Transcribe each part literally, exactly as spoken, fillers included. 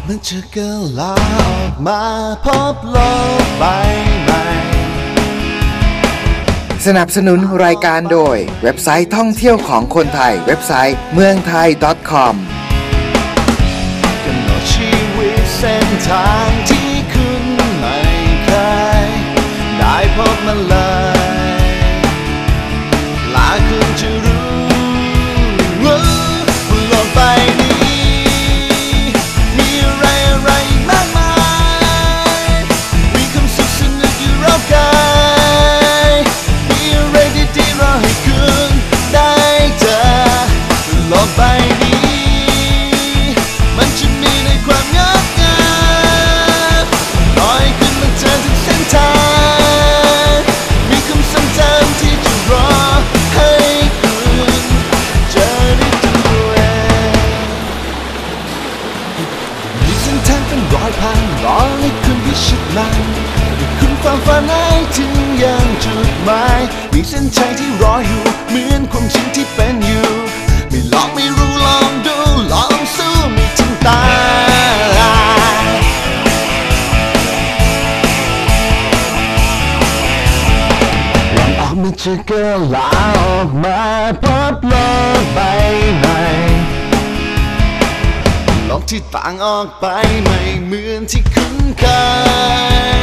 มันจะเกิดลาออกมาพบโลกใบใหม่สนับสนุนรายการโดยเว็บไซต์ท่องเที่ยวของคนไทยเว็บไซต์เมืองไทย .com กำหนดชีวิตเส้นทางที่คุณไม่เคยได้พบมันเลยลาคุณจะรู้ว่าโลกใบนี้มีอะไรอะไรมากมายมีความสุขสนุกอยู่รอบกายมีอะไรดีๆรอให้คุณได้เจอโลกใบนี้มันจะมีในความงดงามรอให้คุณมาเจอทุกเส้นทางมีคำสั่งจำที่จะรอให้คุณเจอได้ตัวเองมีเส้นทางเป็นร้อยพันรอให้คุณพิชิตมันให้คุณฝ่าฟันให้ถึงยังจุดหมายมีเส้นชัยที่รออยู่เหมือนความจริงที่เป็นอยู่ไม่ลองไม่รู้ลองดูลองสู้ไม่ถึงตายลองออกมาจะเกิดลาออกมาพบโลกใบใหม่โลกที่ต่างออกไปไม่เหมือนที่คุ้นเคย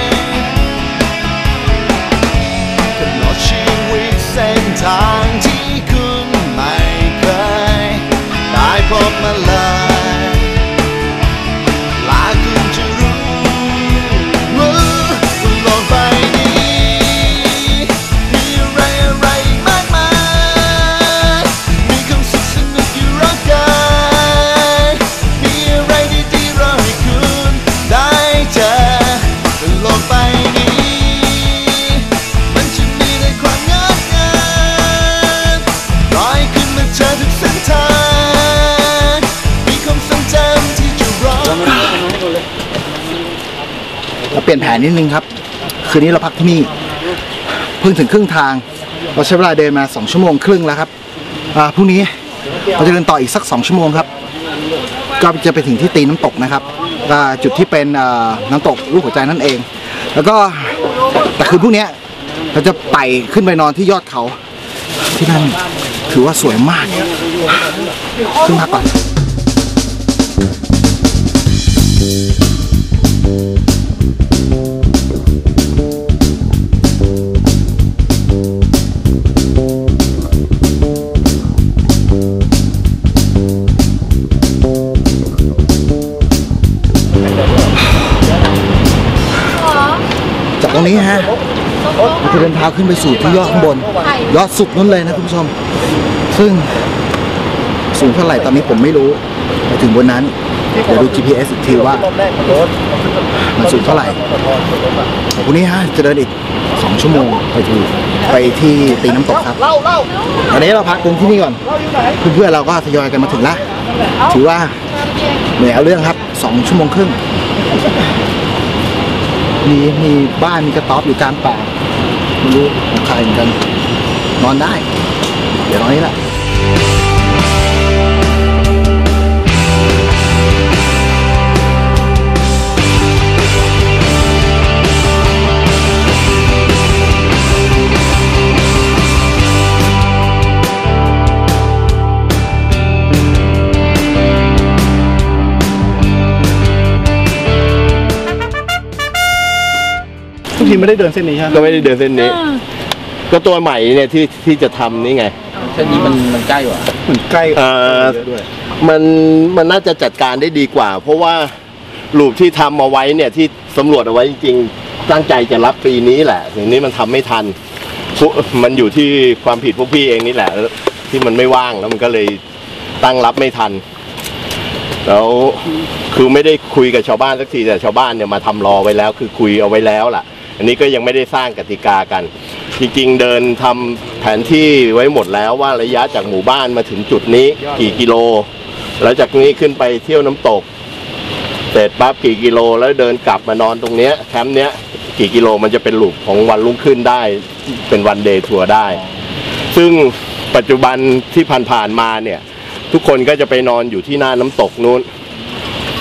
กำหนดชีวิตเส้นทางที่คุณไม่เคยได้พบมาเลยลาคุณจะรู้ว่าโลกใบนี้มีอะไรอะไรมากมายมีความสุขสนุกอยู่รอบกายมีอะไรดีๆรอให้คุณได้เจอโลกใบนี้มันจะมีในความงดงามรอให้คุณมาเจอทุกเส้นทางมีความทรงจำที่จะรอเราเปลี่ยนแผนนิดนึงครับคืนนี้เราพักที่นี่เพิ่งถึงครึ่งทางเราใช้เวลาเดินมาสองชั่วโมงครึ่งแล้วครับอ่าพรุ่งนี้เราจะเดินต่ออีกสักสองชั่วโมงครับก็จะไปถึงที่ตีนน้ำตกนะครับอ่าจุดที่เป็นอ่าน้ำตกลูกหัวใจนั่นเองแล้วก็แต่คืนพรุ่งนี้เราจะไต่ขึ้นไปนอนที่ยอดเขาที่นั่นถือว่าสวยมากขึ้นพักก่อนจากตรงนี้ฮะเราจะเดินเท้าขึ้นไปสู่ที่ยอดข้างบนยอดสุดนู้นเลยนะคุณผู้ชมซึ่งสูงเท่าไหร่ตอนนี้ผมไม่รู้ไปถึงบนนั้นเดี๋ยวดู จี พี เอส อีกทีว่ามันสูงเท่าไหร่พรุ่งนี้ฮะจะเดินอีกสองชั่วโมงไปถึงไปที่ตีน้ำตกครับตอนนี้เราพักตรงที่นี่ก่อนเพื่อนๆเราก็ทยอยกันมาถึงแล้วถือว่าเหนื่อยเอาเรื่องครับสองชั่วโมงครึ่งมีมีบ้านมีกระต๊อบอยู่กลางป่าไม่รู้ของใครเหมือนกันนอนได้เดี๋ยวนอนนี่แหละทุกทีไม่ได้เดินเส้นนี้ใช่ไหมก็ไม่ได้เดินเส้นนี้ก็ตัวใหม่เนี่ยที่ที่จะทำนี่ไงเส้นนี้มันมันใกล้กว่ามันใกล้เออมันมันน่าจะจัดการได้ดีกว่าเพราะว่ารูปที่ทำเอาไว้เนี่ยที่สำรวจเอาไว้จริงๆตั้งใจจะรับปีนี้แหละอย่างนี้มันทำไม่ทันมันอยู่ที่ความผิดพวกพี่เองนี่แหละที่มันไม่ว่างแล้วมันก็เลยตั้งรับไม่ทันแล้วคือไม่ได้คุยกับชาวบ้านสักทีแต่ชาวบ้านเนี่ยมาทำรอไว้แล้วคือคุยเอาไว้แล้วล่ะอันนี้ก็ยังไม่ได้สร้างกติกากันจริงๆเดินทำแผนที่ไว้หมดแล้วว่าระยะจากหมู่บ้านมาถึงจุดนี้กี่กิโลแล้วจากนี้ขึ้นไปเที่ยวน้ำตกเสร็จปั๊บกี่กิโลแล้วเดินกลับมานอนตรงเนี้ยแคมป์เนี้ยกี่กิโลมันจะเป็นลูปของวันรุ่งขึ้นได้เป็นวันเดย์ทัวร์ได้ซึ่งปัจจุบันที่ผ่านๆมาเนี่ย ทุกคนก็จะไปนอนอยู่ที่หน้าน้ำตกนู้น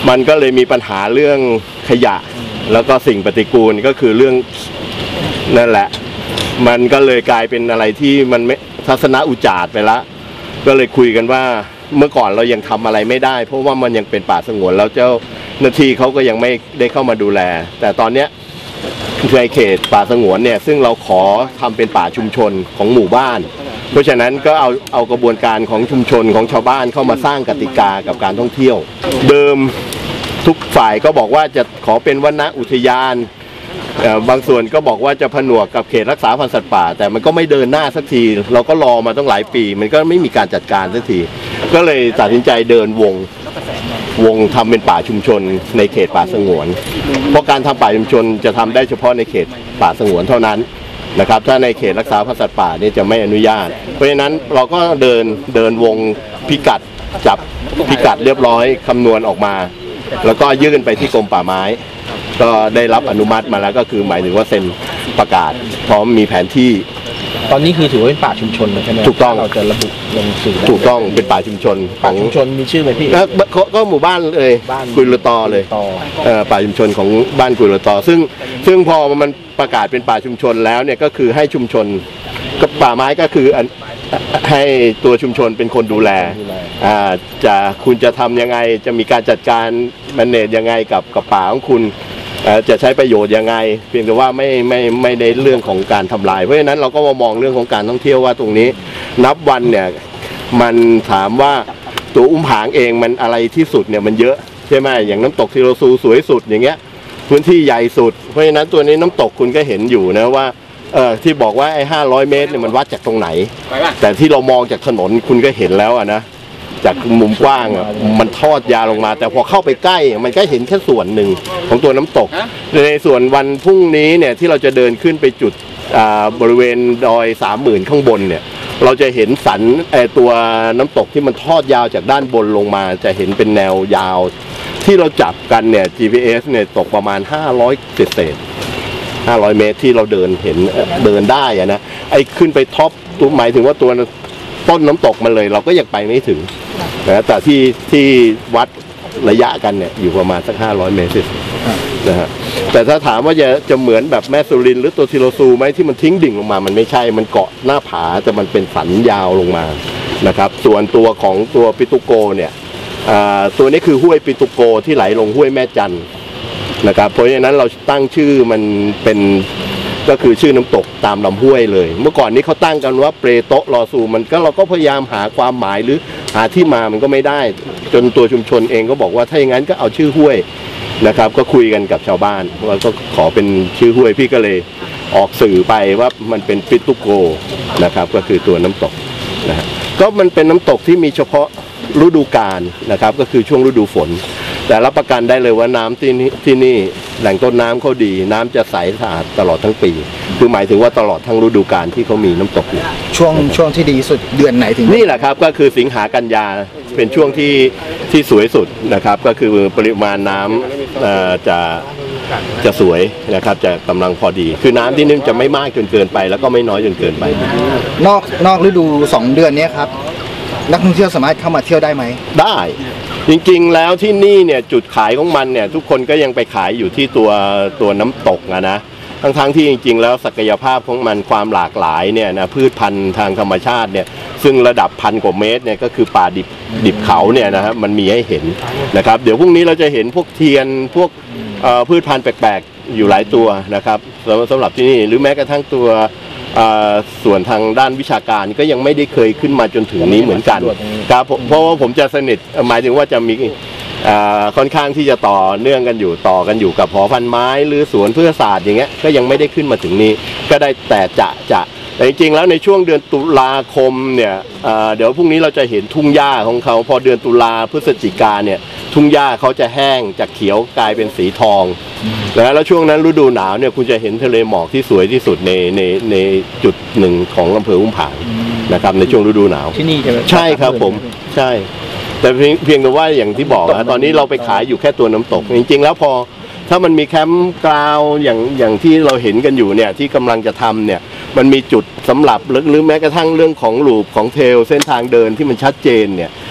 มันก็เลยมีปัญหาเรื่องขยะแล้วก็สิ่งปฏิกูลก็คือเรื่องนั่นแหละมันก็เลยกลายเป็นอะไรที่มันไม่ทัศนอุจารไปละก็เลยคุยกันว่าเมื่อก่อนเรายังทำอะไรไม่ได้เพราะว่ามันยังเป็นป่าสงวนแล้วเจ้าหน้าที่เขาก็ยังไม่ได้เข้ามาดูแลแต่ตอนเนี้ยในเขตป่าสงวนเนี่ยซึ่งเราขอทำเป็นป่าชุมชนของหมู่บ้านเพราะฉะนั้นก็เอาเอากระบวนการของชุมชนของชาวบ้านเข้ามาสร้างกติกากับการท่องเที่ยวเดิมทุกฝ่ายก็บอกว่าจะขอเป็นวนอุทยานบางส่วนก็บอกว่าจะผนวกกับเขตรักษาพันธุ์สัตว์ป่าแต่มันก็ไม่เดินหน้าสักทีเราก็รอมาตั้งหลายปีมันก็ไม่มีการจัดการสักทีก็เลยตัดสินใจเดินวงวงทำเป็นป่าชุมชนในเขตป่าสงวนเพราะการทำป่าชุมชนจะทำได้เฉพาะในเขตป่าสงวนเท่านั้นนะครับถ้าในเขตรักษาพันธุ์สัตว์ป่านี่จะไม่อนุญาตเพราะฉะนั้นเราก็เดินเดินวงพิกัดจับพิกัดเรียบร้อยคำนวณออกมาแล้วก็ยื่นไปที่กรมป่าไม้ก็ได้รับอนุมัติมาแล้วก็คือหมายถึงว่าเซ็นประกาศพร้อมมีแผนที่ตอนนี้คือถือว่าเป็นป่าชุมชนใช่ไหมถูกต้องเราจะระบุลงสื่อถูกต้องเป็นป่าชุมชนป่าชุมชนมีชื่อไหมพี่ก็หมู่บ้านเลยกุยละตอเลยป่าชุมชนของบ้านกุยละตอซึ่งซึ่งพอมันประกาศเป็นป่าชุมชนแล้วเนี่ยก็คือให้ชุมชนก็ป่าไม้ก็คือให้ตัวชุมชนเป็นคนดูแลอ่าจะคุณจะทำยังไงจะมีการจัดการแมเนจยังไงกับกับป่าของคุณจะใช้ประโยชน์ยังไงเพียงแต่ว่าไม่ไม่ไม่ในเรื่องของการทำลายเพราะฉะนั้นเราก็มามองเรื่องของการท่องเที่ยวว่าตรงนี้นับวันเนี่ยมันถามว่าตัวอุ้มผางเองมันอะไรที่สุดเนี่ยมันเยอะใช่ไหมอย่างน้ำตกทีโรซูสวยสุดอย่างเงี้ยพื้นที่ใหญ่สุดเพราะฉะนั้นตัวนี้น้ำตกคุณก็เห็นอยู่นะว่าเออที่บอกว่าไอ้ห้าร้อยเมตรเนี่ยมันวัดจากตรงไหนแต่ที่เรามองจากถนนคุณก็เห็นแล้วอะนะจากมุมกว้างอ่ะมันทอดยาวลงมาแต่พอเข้าไปใกล้มันก็เห็นแค่ส่วนหนึ่งของตัวน้ำตกในส่วนวันพรุ่งนี้เนี่ยที่เราจะเดินขึ้นไปจุดบริเวณดอยสามหมื่นข้างบนเนี่ยเราจะเห็นสันตัวน้ำตกที่มันทอดยาวจากด้านบนลงมาจะเห็นเป็นแนวยาวที่เราจับกันเนี่ย จี พี เอส เนี่ยตกประมาณห้าร้อยเศษห้าร้อยเมตรที่เราเดินเห็นเดินได้อะนะไอ้ขึ้นไปท็อปตัวหมายถึงว่าตัวต้นน้ำตกมันเลยเราก็ยังไปไม่ถึงนะแต่ที่ที่วัดระยะกันเนี่ยอยู่ประมาณสักห้าร้อยเมตรนะฮะแต่ถ้าถามว่าจะจะเหมือนแบบแม่สุรินหรือตัวทิโรซูไหมที่มันทิ้งดิ่งลงมามันไม่ใช่มันเกาะหน้าผาแต่มันเป็นสันยาวลงมานะครับส่วนตัวของตัวปิตุโกเนี่ยตัวนี้คือห้วยปิตุโกที่ไหลลงห้วยแม่จันนะครับเพราะฉะนั้นเราตั้งชื่อมันเป็นก็คือชื่อน้ำตกตามลำห้วยเลยเมื่อก่อนนี้เขาตั้งกันว่าเปรโตะลอซูมันก็เราก็พยายามหาความหมายหรือหาที่มามันก็ไม่ได้จนตัวชุมชนเองก็บอกว่าถ้าอย่างนั้นก็เอาชื่อห้วยนะครับก็คุยกันกับชาวบ้านว่าก็ขอเป็นชื่อห้วยพี่ก็เลยออกสื่อไปว่ามันเป็นปิตุโกนะครับก็คือตัวน้ำตกนะฮะก็มันเป็นน้ำตกที่มีเฉพาะฤดูกาลนะครับก็คือช่วงฤดูฝนแต่รับประกันได้เลยว่าน้ำที่นี่ที่นี่แหล่งต้นน้ำเขาดีน้ำจะใสสะอาดตลอดทั้งปีคือหมายถึงว่าตลอดทั้งฤดูกาลที่เขามีน้ำตกอยู่ช่วงช่วงที่ดีสุดเดือนไหนถึงนี่แหละครับก็คือสิงหากันยาเป็นช่วงที่ที่สวยสุดนะครับก็คือปริมาณน้ำจะจะสวยนะครับจะกำลังพอดีคือน้ำที่นี่จะไม่มากจนเกินไปแล้วก็ไม่น้อยจนเกินไปนอกนอกฤดูสองเดือนนี้ครับนักท่องเที่ยวสามารถเข้ามาเที่ยวได้ไหมได้จริงๆแล้วที่นี่เนี่ยจุดขายของมันเนี่ยทุกคนก็ยังไปขายอยู่ที่ตัวตัวน้ำตกนะนะทั้งๆ ท, ที่จริงๆแล้วศักยภาพของมันความหลากหลายเนี่ยนะพืชพันธุ์ทางธรรมชาติเนี่ยซึ่งระดับพันกว่าเมตรเนี่ยก็คือป่าดิบดิบเขาเนี่ยนะครับมันมีให้เห็นนะครับเดี๋ยวพรุ่งนี้เราจะเห็นพวกเทียนพวกพืชพันธุ์แปลกๆอยู่หลายตัวนะครับสำหรับที่นี่หรือแม้กระทั่งตัวส่วนทางด้านวิชาการก็ยังไม่ได้เคยขึ้นมาจนถึงนี้เหมือนกันครับเพราะว่าผมจะสนิทหมายถึงว่าจะมีค่อนข้างที่จะต่อเนื่องกันอยู่ต่อกันอยู่กับหอพันไม้หรือสวนพืชศาสตร์อย่างเงี้ยก็ยังไม่ได้ขึ้นมาถึงนี้ก็ได้แต่จะจะแต่จริงๆแล้วในช่วงเดือนตุลาคมเนี่ยเดี๋ยวพรุ่งนี้เราจะเห็นทุ่งหญ้าของเขาพอเดือนตุลาพฤศจิกาเนี่ยทุ่งหญ้าเขาจะแห้งจากเขียวกลายเป็นสีทองแล้วช่วงนั้นฤดูหนาวเนี่ยคุณจะเห็นทะเลหมอกที่สวยที่สุดในในในจุดหนึ่งของอำเภออุ้มผางนะครับในช่วงฤดูหนาวที่นี่ใช่ไหมใช่ครับผมใช่แต่เพียงเพียงแต่ว่าอย่างที่บอกนะตอนนี้เราไปขายอยู่แค่ตัวน้ำตกจริงๆแล้วพอถ้ามันมีแคมป์กราวอย่างอย่างที่เราเห็นกันอยู่เนี่ยที่กำลังจะทำเนี่ยมันมีจุดสำหรับหรือแม้กระทั่งเรื่องของลูปของเทรลเส้นทางเดินที่มันชัดเจนเนี่ย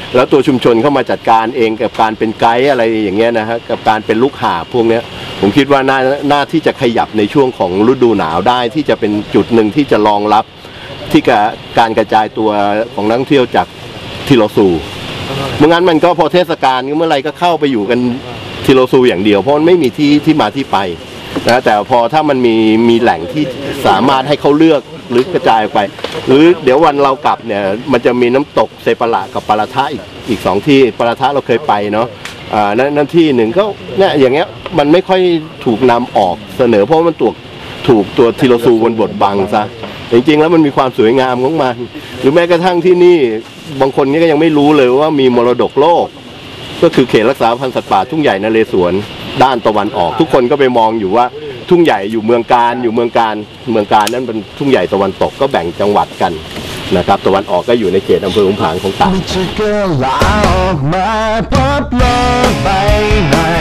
แล้วตัวชุมชนเข้ามาจัดการเองกับการเป็นไกด์อะไรอย่างเงี้ยนะฮะกับการเป็นลูกหาบพวกเนี้ยผมคิดว่าน่าน่าที่จะขยับในช่วงของฤดูหนาวได้ที่จะเป็นจุดหนึ่งที่จะรองรับที่การกระจายตัวของนักท่องเที่ยวจากทิโลซูเมื่องั้นมันก็พอเทศกาลเมื่อไรก็เข้าไปอยู่กันทิโลซูอย่างเดียวเพราะมันไม่มีที่ที่มาที่ไปนะแต่พอถ้ามันมีมีแหล่งที่สามารถให้เขาเลือกหรือกระจายไปหรือเดี๋ยววันเรากลับเนี่ยมันจะมีน้ำตกเซปาระกับปาราทะอีกอีกสองที่ปาราทะเราเคยไปเนาะอ่านั่นที่หนึ่งก็เนี่ยอย่างเงี้ยมันไม่ค่อยถูกนำออกเสนอเพราะมันถูกถูกตัวทิโลซูบนบทบังซะจริงๆแล้วมันมีความสวยงามของมันหรือแม้กระทั่งที่นี่บางคนนี่ก็ยังไม่รู้เลยว่ามีมรดกโลกก็คือเขตรักษาพันธุ์สัตว์ป่าทุ่งใหญ่นเรศวรด้านตะวันออกทุกคนก็ไปมองอยู่ว่าทุ่งใหญ่อยู่เมืองการอยู่เมืองการเมืองการนั่นเป็นทุ่งใหญ่ตะวันตกก็แบ่งจังหวัดกันนะครับตะวันออกก็อยู่ในเขตอำเภอขุนผางของตากจะเกิดลาออกมาพบโลกใบใหม่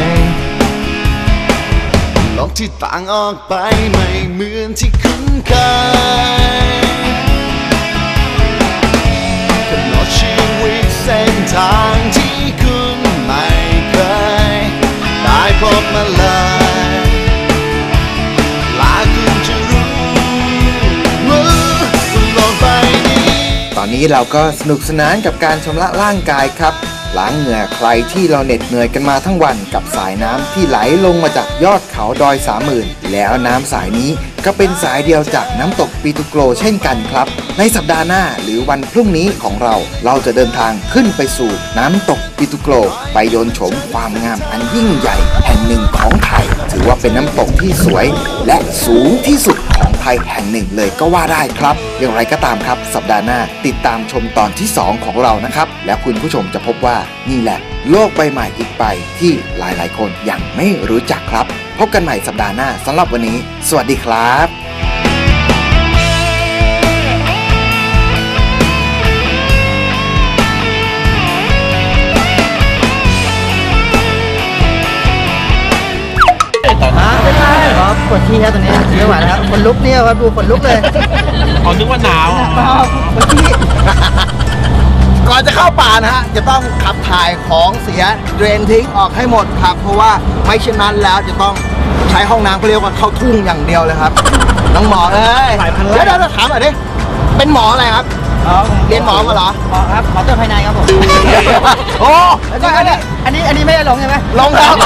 โลกที่ต่างออกไปไม่เหมือนที่คุ้นเคยกำหนดชีวิตเส้นทางที่คุณไม่เคยได้พบมาเลยลาคุณจะรู้ว่าโลกใบนี้ตอนนี้เราก็สนุกสนานกับการชำระร่างกายครับล้างเหงื่อใครที่เราเหน็ดเหนื่อยกันมาทั้งวันกับสายน้ำที่ไหลลงมาจากยอดเขาดอยสามหมื่นแล้วน้ำสายนี้ก็เป็นสายเดียวจากน้ำตกปิตุโกรเช่นกันครับในสัปดาห์หน้าหรือวันพรุ่งนี้ของเราเราจะเดินทางขึ้นไปสู่น้ำตกปิตุโกรไปโยนโฉมความงามอันยิ่งใหญ่แห่งหนึ่งของไทยถือว่าเป็นน้ำตกที่สวยและสูงที่สุดของไทยแห่งหนึ่งเลยก็ว่าได้ครับอย่างไรก็ตามครับสัปดาห์หน้าติดตามชมตอนที่สองของเรานะครับแล้วคุณผู้ชมจะพบว่านี่แหละโลกใบใหม่อีกใบที่หลายๆคนยังไม่รู้จักครับพบกันใหม่สัปดาห์หน้าสำหรับวันนี้สวัสดีครับไม่ได้ครับปวดที่ครับตอนนี้ไม่ไหวแล้วครับขนลุกเนี่ยครับดูขนลุกเลยเขานึกว่าหนาวปวดที่ก่อนจะเข้าป่านะฮะจะต้องขับถ่ายของเสียเดรนทิ้งออกให้หมดครับเพราะว่าไม่เช่นนั้นแล้วจะต้องใช้ห้องน้ำเขาเรียกว่าเข้าทุ่งอย่างเดียวเลยครับน้องหมอเอ้ยเดี๋ยวเดี๋ยวถามหน่อยดิเป็นหมออะไรครับเรียนหมอมาเหรอหมอครับหมอเตอร์ภายในครับผมโอ้อันนี้อันนี้อันนี้ไม่ได้ลงใช่ไหมลงแล้ว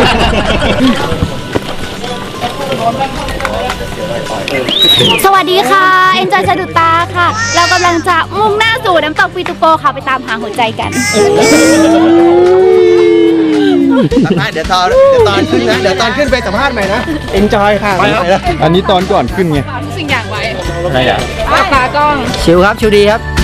สวัสดีค่ะ เอ็นจอยสะดุดตาค่ะ เรากำลังจะมุ่งหน้าสู่น้ำตกปิตุโกค่ะไปตามหาหัวใจกันเดี๋ยวตอนเดี๋ยวตอนขึ้นนะเดี๋ยวตอนขึ้นไปสัมภาษณ์ใหม่นะเอ็นจอยค่ะอันนี้ตอนก่อนขึ้นไงสิ่งอย่างไว้อะไรอ่ะตากล้องชิวครับชิวดีครับ